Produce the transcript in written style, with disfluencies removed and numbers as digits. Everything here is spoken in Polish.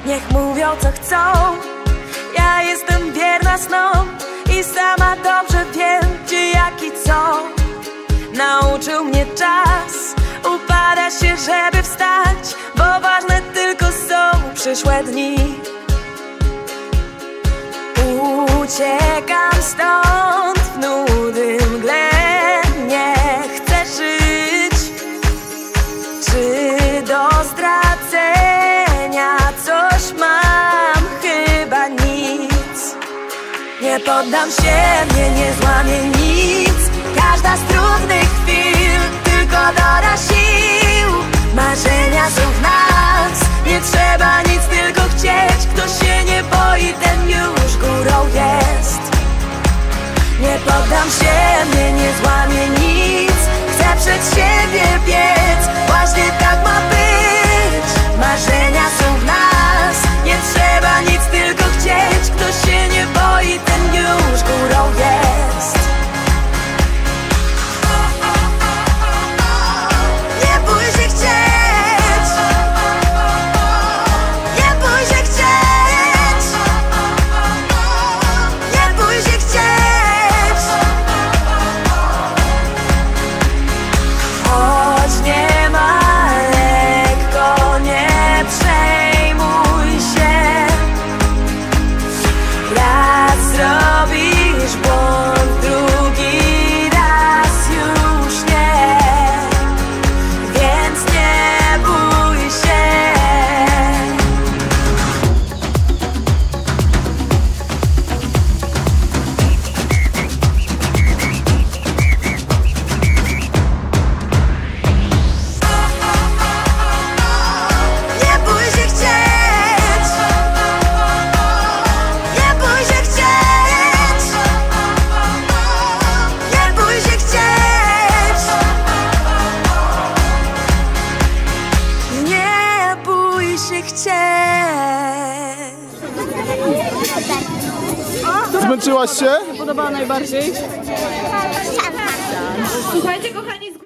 Niech mówią co chcą, ja jestem wierna snom i sama dobrze wiem, gdzie, jak i co. Nauczył mnie czas upada się, żeby wstać, bo ważne tylko są przyszłe dni. Uciekam stąd w nudy mgle, nie chcę żyć. Czy do zdradzenia coś mam? Chyba nic. Nie poddam się, mnie nie złamie nic. Każda z trudnych chwil tylko doda sił. Marzenia są w nas, nie trzeba nic, tylko chcieć. Kto się nie boi, ten już górą jest. Nie poddam się, mnie nie złamie nic. Chcę przed siebie biec, właśnie tak ma być. Marzenia są w nas, nie trzeba nic, tylko chcieć. Kto się nie boi, ten już górą jest. Nie bój się chcieć, nie bój się chcieć, nie bój się chcieć. Choć nie ma lekko, nie przejmuj się. Raz zrobisz błąd, drugi raz już nie. Więc nie bój się. Nie bój się chcieć, nie bój się chcieć, nie bój się chcieć, nie bój się chcieć. Zmęczyłaś się? Podobała najbardziej? Słuchajcie, kochani,